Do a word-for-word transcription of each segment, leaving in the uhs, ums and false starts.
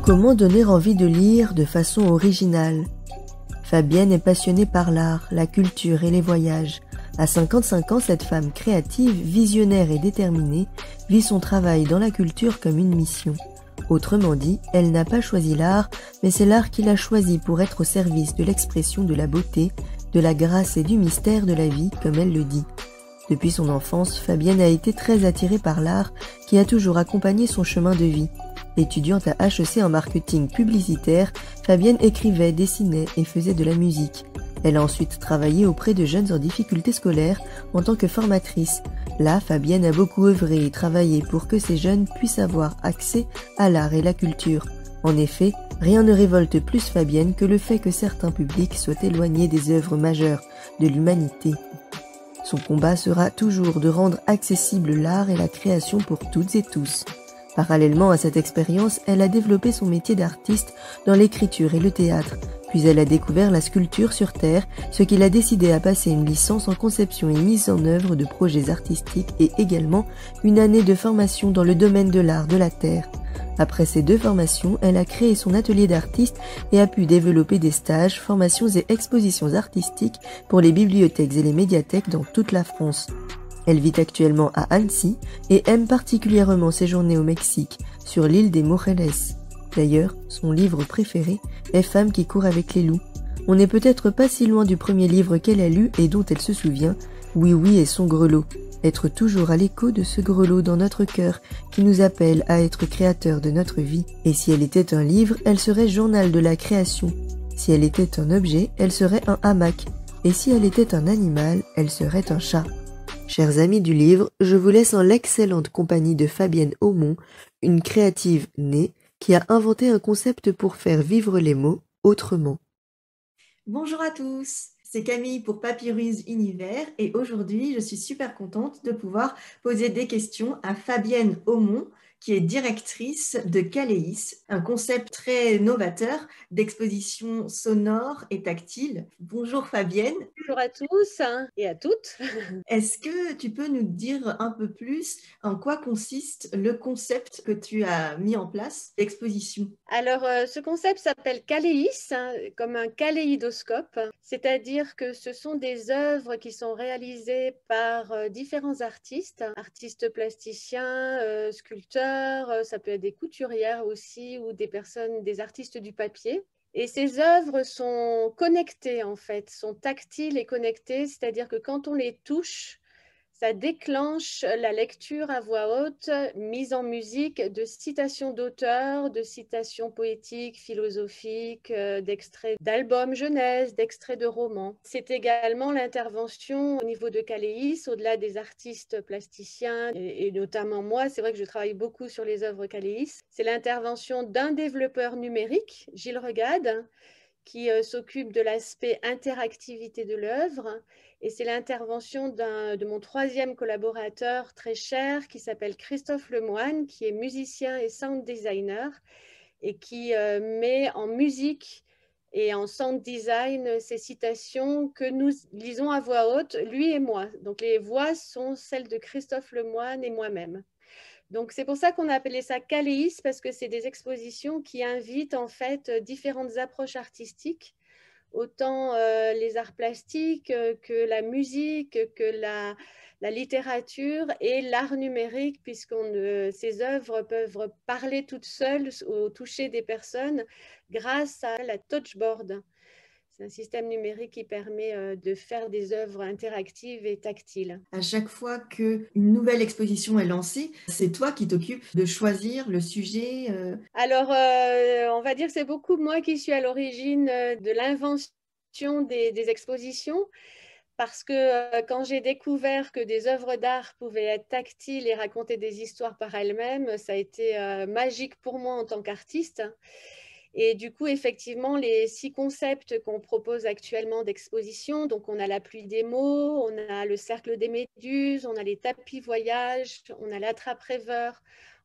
Comment donner envie de lire de façon originale? Fabienne est passionnée par l'art, la culture et les voyages. À cinquante-cinq ans, cette femme créative, visionnaire et déterminée vit son travail dans la culture comme une mission. Autrement dit, elle n'a pas choisi l'art, mais c'est l'art qui l'a choisi pour être au service de l'expression de la beauté, de la grâce et du mystère de la vie, comme elle le dit. Depuis son enfance, Fabienne a été très attirée par l'art qui a toujours accompagné son chemin de vie. Étudiante à H E C en marketing publicitaire, Fabienne écrivait, dessinait et faisait de la musique. Elle a ensuite travaillé auprès de jeunes en difficulté scolaire en tant que formatrice. Là, Fabienne a beaucoup œuvré et travaillé pour que ces jeunes puissent avoir accès à l'art et la culture. En effet, rien ne révolte plus Fabienne que le fait que certains publics soient éloignés des œuvres majeures de l'humanité. Son combat sera toujours de rendre accessible l'art et la création pour toutes et tous. Parallèlement à cette expérience, elle a développé son métier d'artiste dans l'écriture et le théâtre. Puis elle a découvert la sculpture sur terre, ce qui l'a décidé à passer une licence en conception et mise en œuvre de projets artistiques et également une année de formation dans le domaine de l'art de la terre. Après ces deux formations, elle a créé son atelier d'artiste et a pu développer des stages, formations et expositions artistiques pour les bibliothèques et les médiathèques dans toute la France. Elle vit actuellement à Annecy et aime particulièrement séjourner au Mexique, sur l'île des Moreles. D'ailleurs, son livre préféré est Femme qui court avec les loups. On n'est peut-être pas si loin du premier livre qu'elle a lu et dont elle se souvient, Oui Oui et son grelot. Être toujours à l'écho de ce grelot dans notre cœur qui nous appelle à être créateurs de notre vie. Et si elle était un livre, elle serait Journal de la création. Si elle était un objet, elle serait un hamac. Et si elle était un animal, elle serait un chat. Chers amis du livre, je vous laisse en l'excellente compagnie de Fabienne Aumont, une créative née qui a inventé un concept pour faire vivre les mots autrement. Bonjour à tous, c'est Camille pour Papyrus Univers et aujourd'hui je suis super contente de pouvoir poser des questions à Fabienne Aumont qui est directrice de Caléis, un concept très novateur d'exposition sonore et tactile. Bonjour Fabienne. Bonjour à tous et à toutes. Est-ce que tu peux nous dire un peu plus en quoi consiste le concept que tu as mis en place d'exposition? Alors, euh, ce concept s'appelle Caléis, hein, comme un kaléidoscope, c'est-à-dire que ce sont des œuvres qui sont réalisées par euh, différents artistes, artistes plasticiens, euh, sculpteurs, euh, ça peut être des couturières aussi ou des personnes, des artistes du papier. Et ces œuvres sont connectées en fait, sont tactiles et connectées, c'est-à-dire que quand on les touche, ça déclenche la lecture à voix haute, mise en musique de citations d'auteurs, de citations poétiques, philosophiques, euh, d'extraits d'albums jeunesse, d'extraits de romans. C'est également l'intervention au niveau de Caléis, au-delà des artistes plasticiens, et, et notamment moi, c'est vrai que je travaille beaucoup sur les œuvres Caléis. C'est l'intervention d'un développeur numérique, Gilles Regade, qui euh, s'occupe de l'aspect interactivité de l'œuvre. Et c'est l'intervention de mon troisième collaborateur très cher qui s'appelle Christophe Lemoine, qui est musicien et sound designer et qui euh, met en musique et en sound design ces citations que nous lisons à voix haute, lui et moi. Donc les voix sont celles de Christophe Lemoine et moi-même. Donc, c'est pour ça qu'on a appelé ça Caléis, parce que c'est des expositions qui invitent en fait différentes approches artistiques, autant euh, les arts plastiques euh, que la musique, que la, la littérature et l'art numérique, puisque ces œuvres peuvent parler toutes seules au toucher des personnes grâce à la touchboard. C'est un système numérique qui permet euh, de faire des œuvres interactives et tactiles. À chaque fois qu'une nouvelle exposition est lancée, c'est toi qui t'occupes de choisir le sujet euh... Alors, euh, on va dire que c'est beaucoup moi qui suis à l'origine de l'invention des, des expositions, parce que euh, quand j'ai découvert que des œuvres d'art pouvaient être tactiles et raconter des histoires par elles-mêmes, ça a été euh, magique pour moi en tant qu'artiste. Et du coup, effectivement, les six concepts qu'on propose actuellement d'exposition, donc on a la pluie des mots, on a le cercle des méduses, on a les tapis voyages, on a l'attrape-rêveur,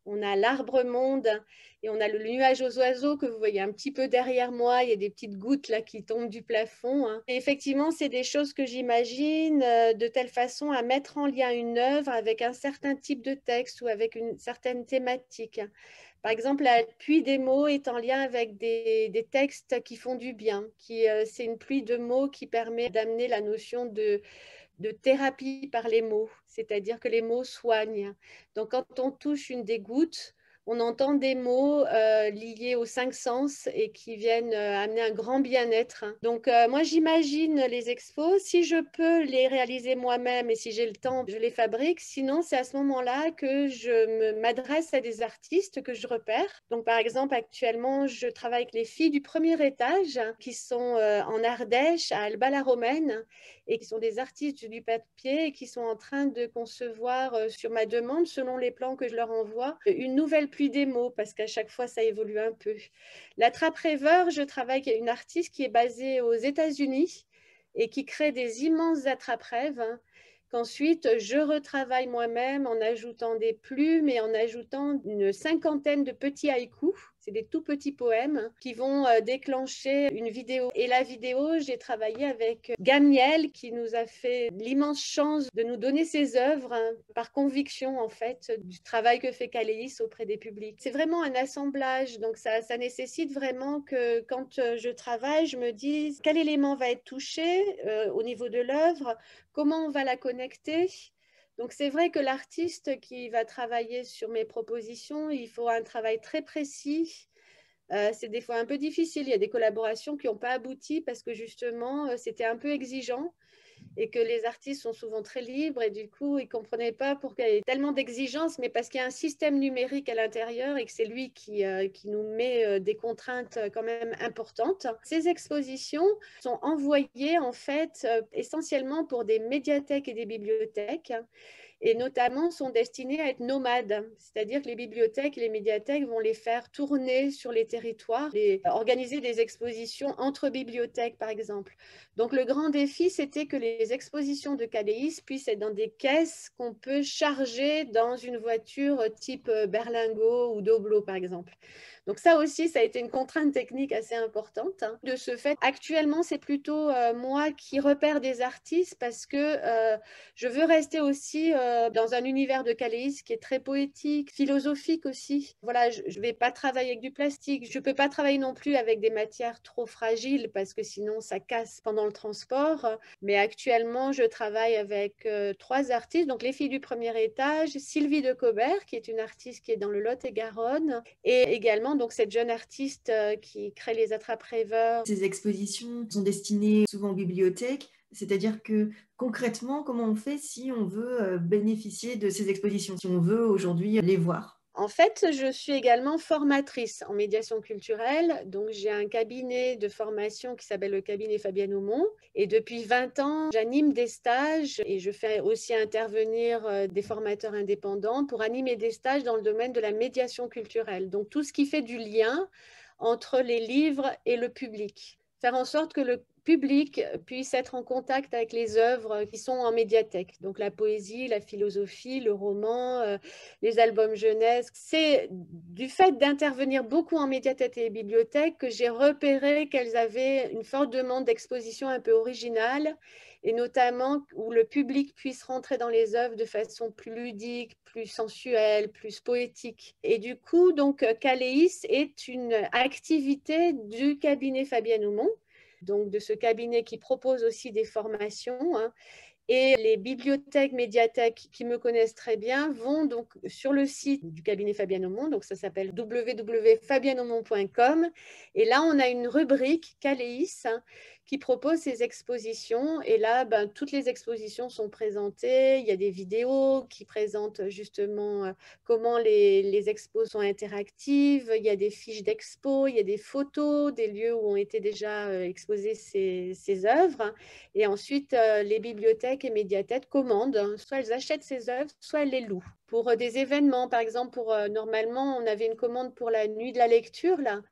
On a l'arbre monde et on a le nuage aux oiseaux que vous voyez un petit peu derrière moi. Il y a des petites gouttes là qui tombent du plafond. Hein. Et effectivement, c'est des choses que j'imagine euh, de telle façon à mettre en lien une œuvre avec un certain type de texte ou avec une certaine thématique. Par exemple, la pluie des mots est en lien avec des, des textes qui font du bien. Qui, euh, c'est une pluie de mots qui permet d'amener la notion de, de thérapie par les mots, c'est-à-dire que les mots soignent. Donc, quand on touche une des gouttes, on entend des mots euh, liés aux cinq sens et qui viennent euh, amener un grand bien-être. Donc, euh, moi, j'imagine les expos. Si je peux les réaliser moi-même et si j'ai le temps, je les fabrique. Sinon, c'est à ce moment-là que je m'adresse à des artistes que je repère. Donc, par exemple, actuellement, je travaille avec les filles du premier étage qui sont euh, en Ardèche, à Alba-la-Romaine, et qui sont des artistes du papier et qui sont en train de concevoir euh, sur ma demande, selon les plans que je leur envoie, une nouvelle pluie des mots, parce qu'à chaque fois, ça évolue un peu. La trappe rêveur, je travaille avec une artiste qui est basée aux États-Unis et qui crée des immenses attrape-rêves, hein, qu'ensuite je retravaille moi-même en ajoutant des plumes et en ajoutant une cinquantaine de petits haïkus. C'est des tout petits poèmes qui vont déclencher une vidéo. Et la vidéo, j'ai travaillé avec Gamiel qui nous a fait l'immense chance de nous donner ses œuvres, hein, par conviction en fait du travail que fait Caléis auprès des publics. C'est vraiment un assemblage, donc ça, ça nécessite vraiment que quand je travaille, je me dise quel élément va être touché euh, au niveau de l'œuvre, comment on va la connecter. Donc, c'est vrai que l'artiste qui va travailler sur mes propositions, il faut un travail très précis. Euh, c'est des fois un peu difficile. Il y a des collaborations qui n'ont pas abouti parce que justement, c'était un peu exigeant et que les artistes sont souvent très libres et du coup, ils ne comprenaient pas pourquoi il y a tellement d'exigences, mais parce qu'il y a un système numérique à l'intérieur et que c'est lui qui, euh, qui nous met euh, des contraintes quand même importantes. Ces expositions sont envoyées en fait euh, essentiellement pour des médiathèques et des bibliothèques, et notamment sont destinées à être nomades, c'est-à-dire que les bibliothèques et les médiathèques vont les faire tourner sur les territoires et organiser des expositions entre bibliothèques, par exemple. Donc, le grand défi, c'était que les expositions de Caléis puissent être dans des caisses qu'on peut charger dans une voiture type Berlingot ou Doblo, par exemple. Donc ça aussi, ça a été une contrainte technique assez importante. Hein. De ce fait, actuellement, c'est plutôt euh, moi qui repère des artistes parce que euh, je veux rester aussi euh, dans un univers de Caléis qui est très poétique, philosophique aussi. Voilà, je ne vais pas travailler avec du plastique. Je ne peux pas travailler non plus avec des matières trop fragiles parce que sinon, ça casse pendant le transport. Mais actuellement, je travaille avec euh, trois artistes. Donc, les filles du premier étage, Sylvie de Cobert, qui est une artiste qui est dans le Lot-et-Garonne, et également donc cette jeune artiste euh, qui crée les attrape-rêveurs. Ces expositions sont destinées souvent aux bibliothèques, c'est-à-dire que concrètement, comment on fait si on veut bénéficier de ces expositions, si on veut aujourd'hui les voir? En fait, je suis également formatrice en médiation culturelle. Donc, j'ai un cabinet de formation qui s'appelle le cabinet Fabienne Aumont. Et depuis vingt ans, j'anime des stages et je fais aussi intervenir des formateurs indépendants pour animer des stages dans le domaine de la médiation culturelle. Donc, tout ce qui fait du lien entre les livres et le public. Faire en sorte que le public puisse être en contact avec les œuvres qui sont en médiathèque. Donc la poésie, la philosophie, le roman, euh, les albums jeunesse. C'est du fait d'intervenir beaucoup en médiathèque et bibliothèque que j'ai repéré qu'elles avaient une forte demande d'exposition un peu originale et notamment où le public puisse rentrer dans les œuvres de façon plus ludique, plus sensuelle, plus poétique. Et du coup, donc, Caléis est une activité du cabinet Fabienne Aumont, donc de ce cabinet qui propose aussi des formations. Hein. Et les bibliothèques, médiathèques qui me connaissent très bien vont donc sur le site du cabinet Fabienne Aumont, donc ça s'appelle w w w point fabienne aumont point com. Et là, on a une rubrique Caléis hein, qui propose ces expositions. Et là, ben, toutes les expositions sont présentées. Il y a des vidéos qui présentent justement euh, comment les, les expos sont interactives. Il y a des fiches d'expo, il y a des photos des lieux où ont été déjà euh, exposées ces, ces œuvres. Et ensuite, euh, les bibliothèques et médiathèques commandent. Hein, soit elles achètent ces œuvres, soit elles les louent. Pour euh, des événements, par exemple, pour, euh, normalement, on avait une commande pour la nuit de la lecture, là.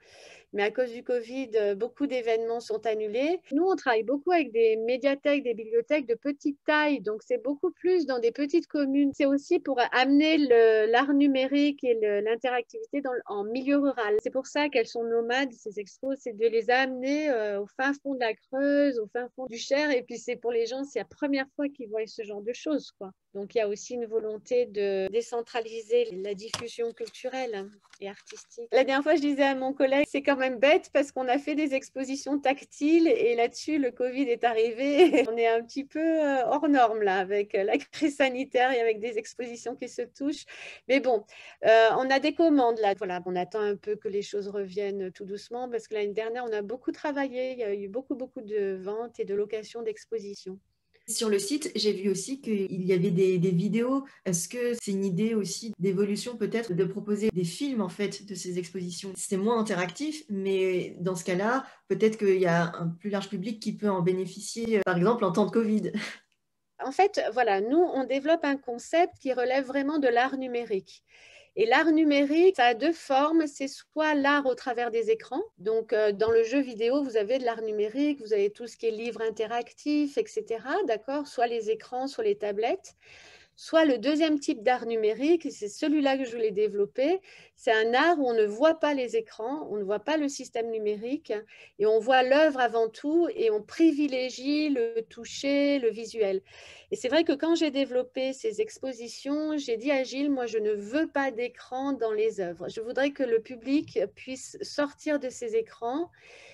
Mais à cause du Covid, beaucoup d'événements sont annulés. Nous, on travaille beaucoup avec des médiathèques, des bibliothèques de petite taille. Donc, c'est beaucoup plus dans des petites communes. C'est aussi pour amener l'art numérique et l'interactivité en milieu rural. C'est pour ça qu'elles sont nomades, ces expos. C'est de les amener euh, au fin fond de la Creuse, au fin fond du Cher. Et puis, c'est pour les gens, c'est la première fois qu'ils voient ce genre de choses, quoi. Donc, il y a aussi une volonté de décentraliser la diffusion culturelle et artistique. La dernière fois, je disais à mon collègue, c'est quand même bête parce qu'on a fait des expositions tactiles et là-dessus, le Covid est arrivé. On est un petit peu hors norme là, avec la crise sanitaire et avec des expositions qui se touchent. Mais bon, euh, on a des commandes là. Voilà, on attend un peu que les choses reviennent tout doucement parce que l'année dernière, on a beaucoup travaillé. Il y a eu beaucoup, beaucoup de ventes et de locations d'expositions. Sur le site, j'ai vu aussi qu'il y avait des, des vidéos. Est-ce que c'est une idée aussi d'évolution peut-être de proposer des films en fait de ces expositions? C'est moins interactif, mais dans ce cas-là, peut-être qu'il y a un plus large public qui peut en bénéficier, par exemple en temps de Covid. En fait, voilà, nous, on développe un concept qui relève vraiment de l'art numérique. Et l'art numérique, ça a deux formes. C'est soit l'art au travers des écrans. Donc, euh, dans le jeu vidéo, vous avez de l'art numérique, vous avez tout ce qui est livre interactif, et cetera. D'accord? Soit les écrans, soit les tablettes. Soit le deuxième type d'art numérique, c'est celui-là que je voulais développer, c'est un art où on ne voit pas les écrans, on ne voit pas le système numérique et on voit l'œuvre avant tout et on privilégie le toucher, le visuel. Et c'est vrai que quand j'ai développé ces expositions, j'ai dit à Gilles, moi je ne veux pas d'écran dans les œuvres. Je voudrais que le public puisse sortir de ces écrans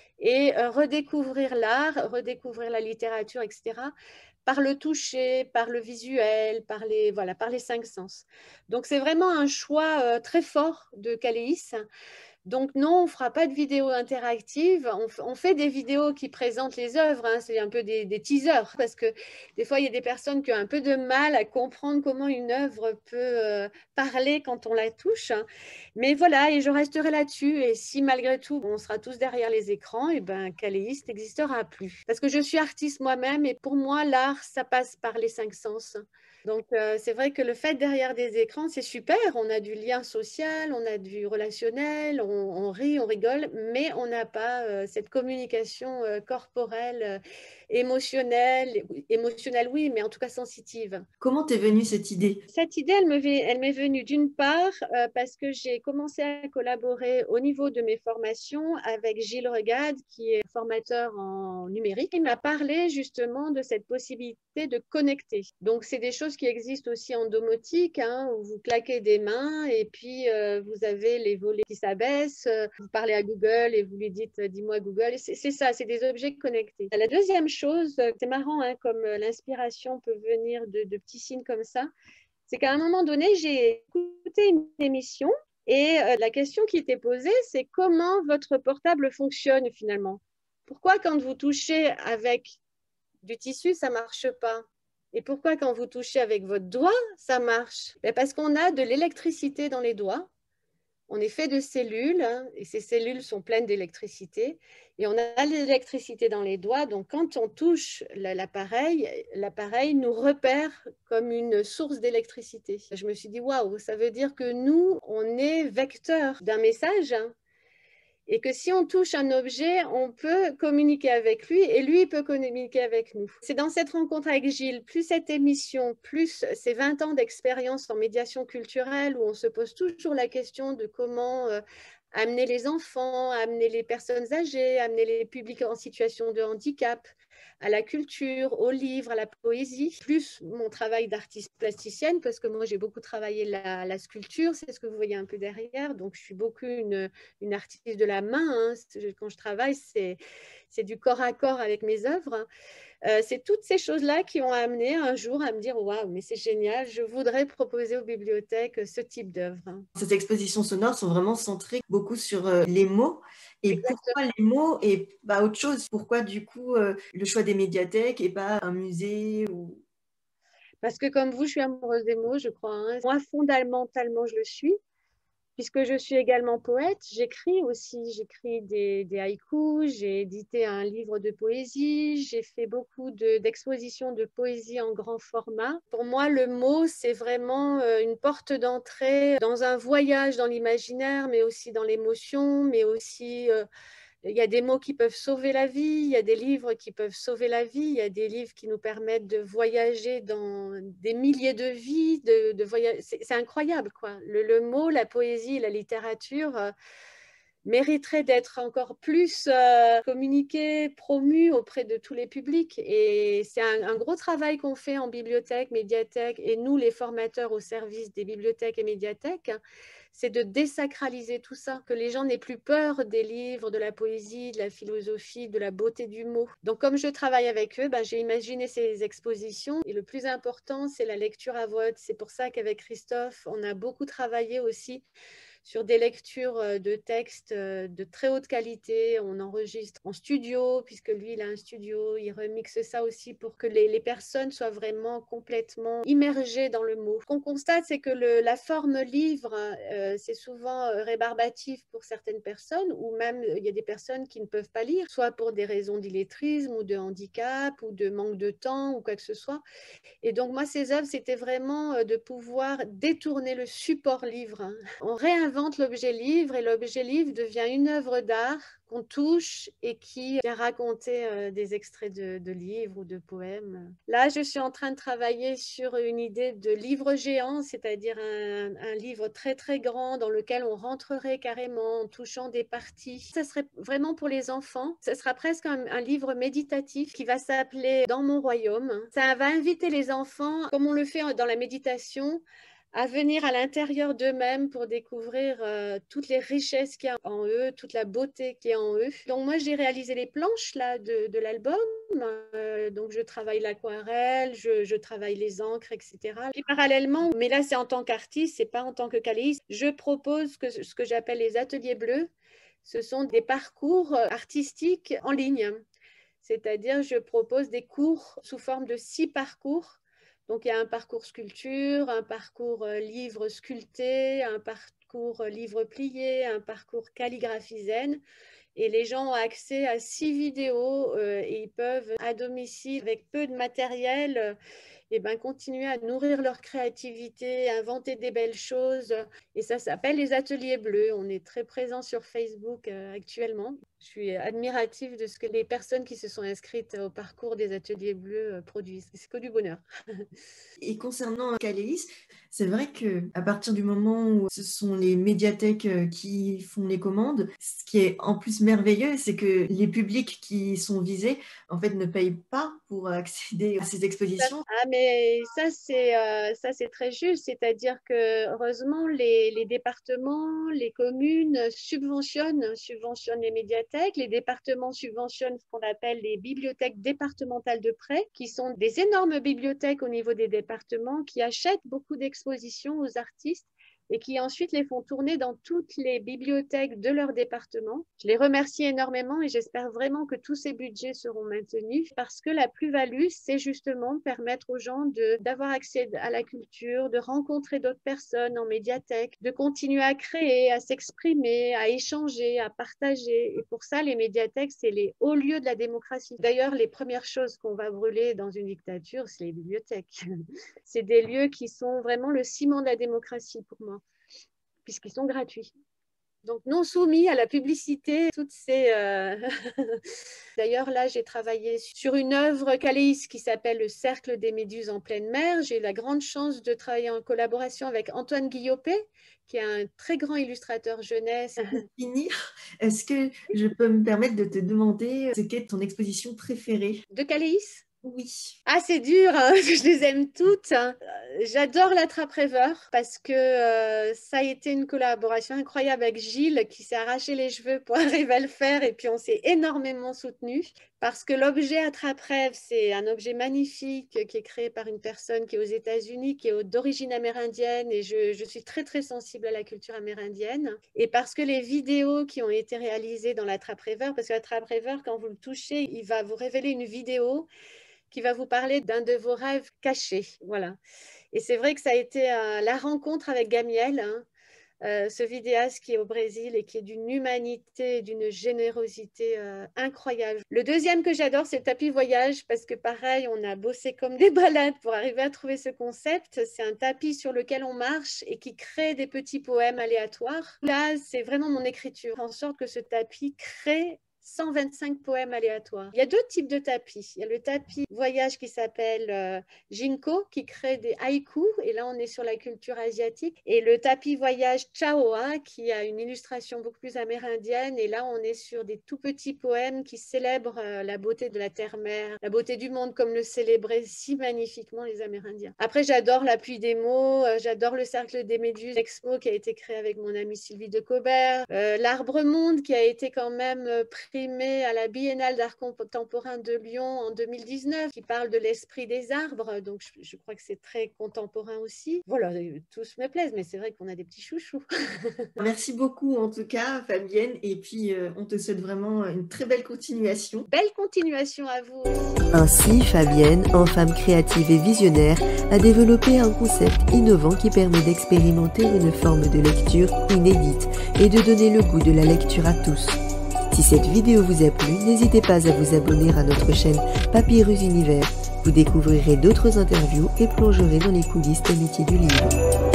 et redécouvrir l'art, redécouvrir la littérature, et cetera, par le toucher, par le visuel, par les, voilà, par les cinq sens. Donc, c'est vraiment un choix euh, très fort de Caléis. Donc non, on ne fera pas de vidéos interactives, on, on fait des vidéos qui présentent les œuvres, hein, c'est un peu des, des teasers, parce que des fois, il y a des personnes qui ont un peu de mal à comprendre comment une œuvre peut euh, parler quand on la touche. Mais voilà, et je resterai là-dessus, et si malgré tout, on sera tous derrière les écrans, et ben Caléis n'existera plus. Parce que je suis artiste moi-même, et pour moi, l'art, ça passe par les cinq sens. Donc, euh, c'est vrai que le fait derrière des écrans, c'est super. On a du lien social, on a du relationnel, on, on rit, on rigole, mais on n'a pas euh, cette communication euh, corporelle, euh, émotionnelle, émotionnelle, oui, mais en tout cas sensitive. Comment t'es venue cette idée? Cette idée, elle me, elle m'est venue d'une part euh, parce que j'ai commencé à collaborer au niveau de mes formations avec Gilles Regade, qui est formateur en numérique. Il m'a parlé justement de cette possibilité de connecter. Donc, c'est des choses qui existent aussi en domotique, hein, où vous claquez des mains et puis euh, vous avez les volets qui s'abaissent. Vous parlez à Google et vous lui dites « dis-moi Google ». C'est ça, c'est des objets connectés. La deuxième chose, c'est marrant, hein, comme l'inspiration peut venir de, de petits signes comme ça, c'est qu'à un moment donné, j'ai écouté une émission et euh, la question qui était posée, c'est comment votre portable fonctionne finalement? Pourquoi quand vous touchez avec du tissu, ça ne marche pas? Et pourquoi quand vous touchez avec votre doigt, ça marche? Ben parce qu'on a de l'électricité dans les doigts. On est fait de cellules, hein, et ces cellules sont pleines d'électricité. Et on a l'électricité dans les doigts. Donc, quand on touche l'appareil, l'appareil nous repère comme une source d'électricité. Je me suis dit, waouh, ça veut dire que nous, on est vecteur d'un message, hein, et que si on touche un objet, on peut communiquer avec lui et lui peut communiquer avec nous. C'est dans cette rencontre avec Gilles, plus cette émission, plus ces vingt ans d'expérience en médiation culturelle où on se pose toujours la question de comment euh, amener les enfants, amener les personnes âgées, amener les publics en situation de handicap à la culture, aux livres, à la poésie, plus mon travail d'artiste plasticienne, parce que moi j'ai beaucoup travaillé la, la sculpture, c'est ce que vous voyez un peu derrière, donc je suis beaucoup une, une artiste de la main, hein. Quand je travaille, c'est du corps à corps avec mes œuvres. Euh, c'est toutes ces choses-là qui ont amené un jour à me dire « Waouh, mais c'est génial, je voudrais proposer aux bibliothèques ce type d'œuvre. » Ces expositions sonores sont vraiment centrées beaucoup sur euh, les mots. Et Exactement. Pourquoi les mots et pas autre chose? Pourquoi du coup euh, le choix des médiathèques et pas un musée ou... Parce que comme vous, je suis amoureuse des mots, je crois. Hein. Moi, fondamentalement, je le suis. puisque je suis également poète, j'écris aussi, j'écris des, des haïkus, j'ai édité un livre de poésie, j'ai fait beaucoup de, d'expositions de poésie en grand format. Pour moi, le mot, c'est vraiment une porte d'entrée dans un voyage dans l'imaginaire, mais aussi dans l'émotion, mais aussi... Euh, il y a des mots qui peuvent sauver la vie, il y a des livres qui peuvent sauver la vie, il y a des livres qui nous permettent de voyager dans des milliers de vies, de, de voyager. C'est, c'est incroyable, quoi. Le, le mot, la poésie, la littérature euh, mériteraient d'être encore plus euh, communiqués, promus auprès de tous les publics. Et c'est un, un gros travail qu'on fait en bibliothèque, médiathèque, et nous, les formateurs au service des bibliothèques et médiathèques, c'est de désacraliser tout ça, que les gens n'aient plus peur des livres, de la poésie, de la philosophie, de la beauté du mot. Donc, comme je travaille avec eux, ben, j'ai imaginé ces expositions. Et le plus important, c'est la lecture à voix haute. C'est pour ça qu'avec Christophe, on a beaucoup travaillé aussi sur des lectures de textes de très haute qualité. On enregistre en studio, puisque lui, il a un studio. Il remixe ça aussi pour que les, les personnes soient vraiment complètement immergées dans le mot. Ce qu'on constate, c'est que le, la forme livre, euh, c'est souvent rébarbatif pour certaines personnes, ou même il y a des personnes qui ne peuvent pas lire, soit pour des raisons d'illettrisme ou de handicap ou de manque de temps ou quoi que ce soit. Et donc, moi, ces œuvres, c'était vraiment de pouvoir détourner le support livre. Hein. On réinvente l'objet livre et l'objet livre devient une œuvre d'art qu'on touche et qui vient raconter euh, des extraits de, de livres ou de poèmes. Là, je suis en train de travailler sur une idée de livre géant, c'est-à-dire un, un livre très, très grand dans lequel on rentrerait carrément en touchant des parties. Ça serait vraiment pour les enfants. Ça sera presque un, un livre méditatif qui va s'appeler « Dans mon royaume ». Ça va inviter les enfants, comme on le fait dans la méditation, à venir à l'intérieur d'eux-mêmes pour découvrir euh, toutes les richesses qu'il y a en eux, toute la beauté qu'il y a en eux. Donc moi, j'ai réalisé les planches là, de, de l'album. Euh, donc je travaille l'aquarelle, je, je travaille les encres, et cetera. Et parallèlement, mais là c'est en tant qu'artiste, c'est pas en tant que caléiste, je propose que, ce que j'appelle les ateliers bleus. Ce sont des parcours artistiques en ligne. C'est-à-dire, je propose des cours sous forme de six parcours. Donc, il y a un parcours sculpture, un parcours livre sculpté, un parcours livre plié, un parcours calligraphie zen. Et les gens ont accès à six vidéos euh, et ils peuvent, à domicile, avec peu de matériel, euh, et ben, continuer à nourrir leur créativité, inventer des belles choses. Et ça s'appelle les ateliers bleus. On est très présent sur Facebook euh, actuellement. Je suis admirative de ce que les personnes qui se sont inscrites au parcours des ateliers bleus euh, produisent. C'est que du bonheur. Et concernant Caléis, c'est vrai qu'à partir du moment où ce sont les médiathèques qui font les commandes, ce qui est en plus merveilleux, c'est que les publics qui sont visés, en fait, ne payent pas pour accéder à ces expositions. Ah, mais ça, c'est euh, ça, c'est très juste. C'est-à-dire que, heureusement, les, les départements, les communes subventionnent, subventionnent les médiathèques. Les départements subventionnent ce qu'on appelle les bibliothèques départementales de prêt, qui sont des énormes bibliothèques au niveau des départements qui achètent beaucoup d'expositions aux artistes et qui ensuite les font tourner dans toutes les bibliothèques de leur département. Je les remercie énormément et j'espère vraiment que tous ces budgets seront maintenus parce que la plus-value, c'est justement permettre aux gens de, d'avoir accès à la culture, de rencontrer d'autres personnes en médiathèque, de continuer à créer, à s'exprimer, à échanger, à partager. Et pour ça, les médiathèques, c'est les hauts lieux de la démocratie. D'ailleurs, les premières choses qu'on va brûler dans une dictature, c'est les bibliothèques. C'est des lieux qui sont vraiment le ciment de la démocratie pour moi, puisqu'ils sont gratuits. Donc, non soumis à la publicité, toutes ces... Euh... D'ailleurs, là, j'ai travaillé sur une œuvre caléiste qui s'appelle Le Cercle des Méduses en pleine mer. J'ai eu la grande chance de travailler en collaboration avec Antoine Guillopé, qui est un très grand illustrateur jeunesse. Pour finir, est-ce que je peux me permettre de te demander ce qu'est ton exposition préférée? De caléiste? Oui. Ah, c'est dur, hein, je les aime toutes. J'adore l'attrape-rêveur parce que euh, ça a été une collaboration incroyable avec Gilles qui s'est arraché les cheveux pour arriver à le faire et puis on s'est énormément soutenus parce que l'objet attrape-rêve, c'est un objet magnifique qui est créé par une personne qui est aux États-Unis, qui est d'origine amérindienne et je, je suis très très sensible à la culture amérindienne et parce que les vidéos qui ont été réalisées dans l'attrape-rêveur, parce que l'attrape-rêveur, quand vous le touchez, il va vous révéler une vidéo qui va vous parler d'un de vos rêves cachés. Voilà. Et c'est vrai que ça a été euh, la rencontre avec Gamiel, hein, euh, ce vidéaste qui est au Brésil et qui est d'une humanité, d'une générosité euh, incroyable. Le deuxième que j'adore, c'est le tapis voyage, parce que pareil, on a bossé comme des balades pour arriver à trouver ce concept. C'est un tapis sur lequel on marche et qui crée des petits poèmes aléatoires. Là, c'est vraiment mon écriture, en sorte que ce tapis crée cent vingt-cinq poèmes aléatoires. Il y a deux types de tapis. Il y a le tapis voyage qui s'appelle euh, Jinko, qui crée des haïkus, et là on est sur la culture asiatique, et le tapis voyage Chaoa, qui a une illustration beaucoup plus amérindienne, et là on est sur des tout petits poèmes qui célèbrent euh, la beauté de la terre-mère, la beauté du monde, comme le célébraient si magnifiquement les Amérindiens. Après, j'adore la pluie des mots, euh, j'adore le cercle des méduses Expo qui a été créé avec mon amie Sylvie de Cobert, euh, l'arbre monde qui a été quand même euh, à la Biennale d'art contemporain de Lyon en deux mille dix-neuf, qui parle de l'esprit des arbres, donc je, je crois que c'est très contemporain aussi. Voilà, tous me plaisent, mais c'est vrai qu'on a des petits chouchous. Merci beaucoup en tout cas, Fabienne, et puis euh, on te souhaite vraiment une très belle continuation. Belle continuation à vous. Ainsi, Fabienne, en femme créative et visionnaire, a développé un concept innovant qui permet d'expérimenter une forme de lecture inédite et de donner le goût de la lecture à tous. Si cette vidéo vous a plu, n'hésitez pas à vous abonner à notre chaîne Papyrus Univers. Vous découvrirez d'autres interviews et plongerez dans les coulisses des métiers du livre.